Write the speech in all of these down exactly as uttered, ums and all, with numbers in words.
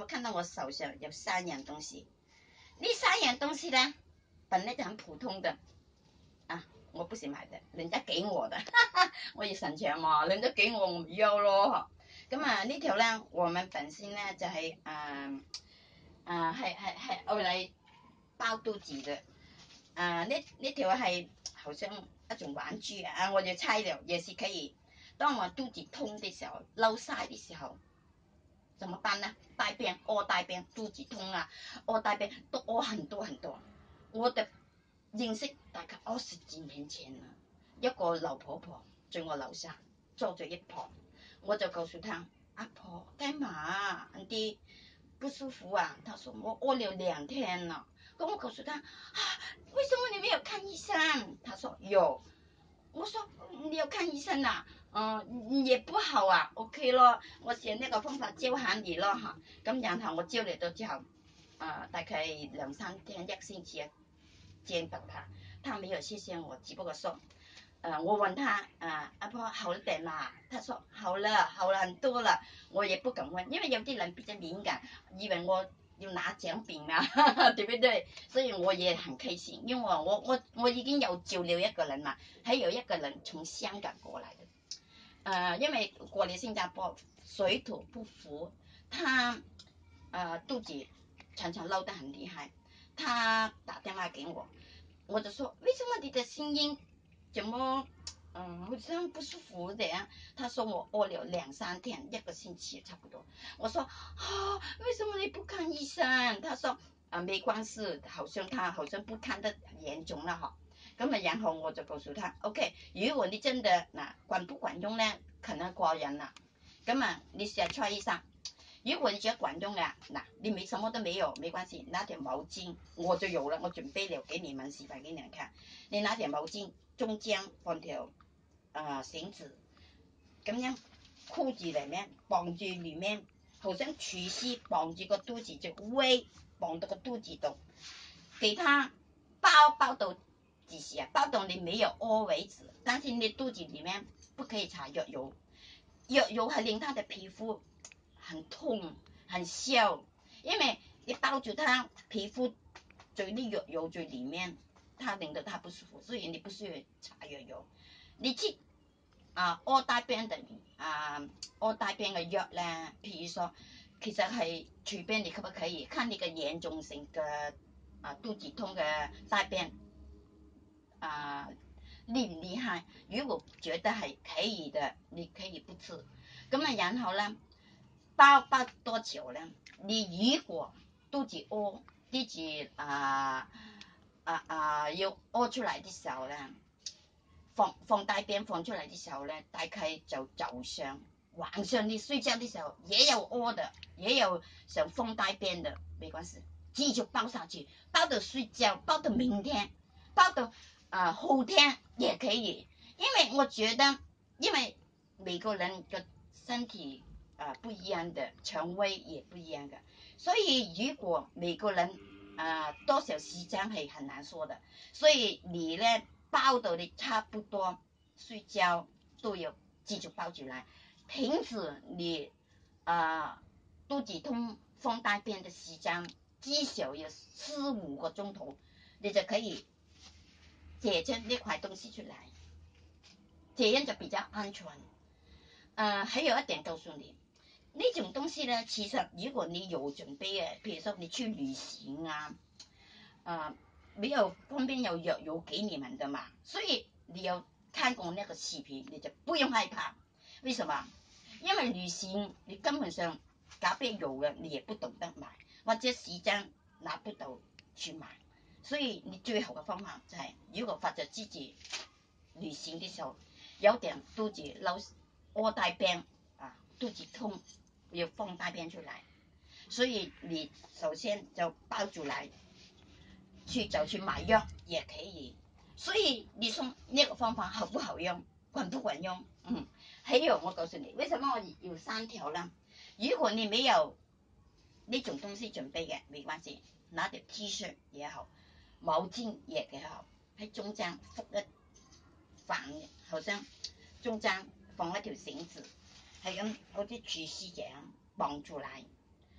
看到我手上有三样东西，那三样东西呢，本来就很普通的啊，我不是買的，人家給我的，我要省錢嘛，人家給我我唔要咯。咁啊呢條咧，我們本身咧就係誒誒係係係愛嚟包肚子嘅。啊呢呢條係好像一種玩具啊，我就猜了也是可以。當我肚子痛的時候，漏晒的時候，怎麼辦呢？大便屙大便，肚子痛啊，屙大便都屙很多很多。我的認識大概二十幾年前啦，一個老婆婆在我樓下坐着一旁，我就告訴她：阿婆，幹嘛？你不舒服啊？她說我屙了兩天了。咁我告訴她：啊，為什麼你沒有看醫生？她說有。我說你要看醫生啊？嗯，也不好啊 ，OK 咯，我想呢個方法教下你咯嚇。咁然後我教嚟到之後，啊，大概兩三天一星期啊，見到他，他沒有謝謝我，只不過說，呃，我問他，啊，阿婆好了點嘛？他說好了，好了很多了。我也不敢問，因為有啲人比較敏感，以為我要拿獎品啊，對不對？所以我也很開心，因為我我我已經有救了一個人嘛，還有一個人從香港過來的，呃，因為過嚟新加坡水土不服，他呃肚子常常漏得很厲害，他打電話給我，我就說為什麼你的聲音怎麼嗯好像不舒服的呀？他說我屙了兩三天，一個星期差不多。我說啊，為什麼你不看醫生？他說啊，沒關係，好像他好像不看得嚴重了哈。咁啊，然後我就告訴他 ，OK， 如果你真的嗱管不管用呢，可能過人啦。咁啊，你試下 try 醫生。如果你覺得管用啊，嗱，你沒什麼都沒有，沒關係，拿條毛巾，我就有了，我準備了給你們示範給你們看。你拿條毛巾，中間放條啊繩子，咁樣箍住裡面，綁住裡面，好像廚師綁住個肚子，就圍綁到個肚子度，給他包包到幾時啊？包到你沒有屙為止，但是你肚子裡面不可以搽藥油，藥油係令他的皮膚很痛很燒，因為你包住他皮膚最啲藥油最裡面，它令到他不舒服，所以你不需要搽藥油。你知啊屙大便的啊屙大便嘅藥咧，譬如說其實係隨便你可不可以，看你嘅嚴重性嘅啊肚子痛嘅大便啊厲唔厲害？如果覺得係可以的，你可以不吃。咁啊，然後咧包包多久咧？你如果肚子屙，肚子啊啊啊要屙出嚟的時候咧，放放大便放出嚟的時候咧，大概就早上晚上你睡覺的時候也有屙的，也有想放大便的，沒關係，繼續包下去，包到睡覺，包到明天，包到啊、呃、後天也可以。因為我覺得，因為每個人嘅身體啊、呃、不一樣的，腸胃也不一樣的，所以如果每個人啊、呃、多少時間係很難說的，所以你咧包到你差不多睡覺都要繼續包住嚟。平時你啊、呃、肚子痛放大便的時間至少要四五個鐘頭，你就可以解出呢塊東西出嚟，這樣就比較安全。呃，還有一點告訴你，呢種東西呢，其實如果你有準備嘅，譬如說你去旅行啊，啊、呃，沒有旁邊有藥油給你們的嘛，所以你有看過那個視頻，你就不用害怕。為什麼？因為旅行你根本上隔壁有嘅，你也不懂得買，或者時間拿不到去買，所以你最好嘅方法就係、是，如果發覺自己旅行的時候有點肚子漏屙大便啊，肚子痛要放大便出來，所以你首先就包住來，去就去買藥也可以。所以你說呢個方法好不好用，管不管用？嗯，還有我告訴你，為什麼我有三條呢？如果你沒有呢種東西準備嘅，沒關係，拿條 T 恤也好，毛巾也幾好，喺中間覆一反，好像中間放一條繩子，係咁好似廚師這樣綁住嚟，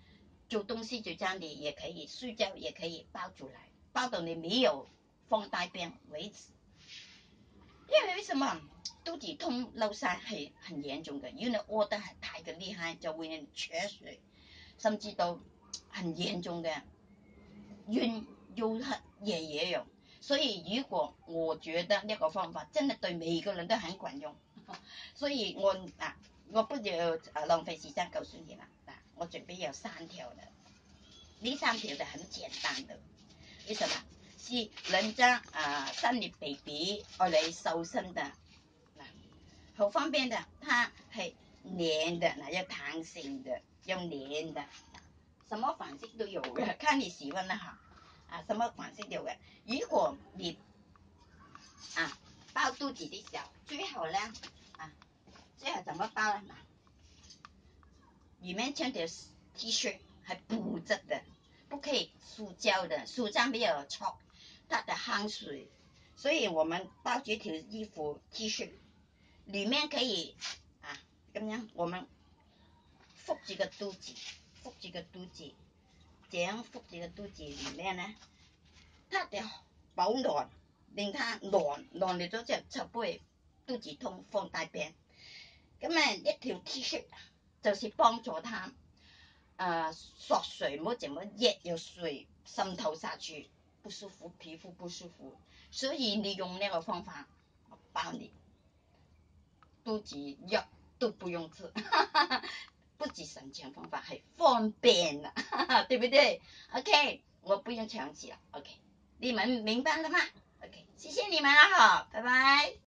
做东西就这样的也可以，睡觉也可以包出来，包到你没有放大便为止。因为为什么肚子痛漏晒係很嚴重嘅？如果你屙得係太嘅厲害，就會缺水，甚至到很嚴重嘅暈又黑夜也有。所以如果我覺得呢個方法真係對每個人都很管用，所以我啊，我不要啊浪費時間告訴你啦。嗱，我準備有三條的，呢三條就很簡單的，為什麼？是人家啊生你 baby 愛嚟瘦身的，嗱，好方便的，它係黏的，嗱，有彈性的，有黏的，什麼款式都有嘅，看你喜歡啦哈，啊，什麼款式都有嘅。如果你啊包肚子的時候，最好咧啊，最好怎麼包呢？裏面穿條 T 恤係布質的，不可以塑膠的，塑膠比較臭。它的汗水，所以我們包這條衣服 T 恤，裏面可以啊咁樣，我們覆住個肚子，覆住個肚子，這樣覆住個肚子裏面呢，它的保暖，令它暖暖了咗之後就不會肚子痛放大便。咁啊一條 T 恤就是幫助它呃鎖水，唔好這麼熱有水滲透下去。不舒服，皮膚不舒服，所以你用那個方法，我包你肚子藥都不用吃，不止省錢方法，係方便啦，對不對 ？OK， 我不用強詞啦 ，OK， 你們明白了嗎 ？OK， 謝謝你們啦，好，拜拜。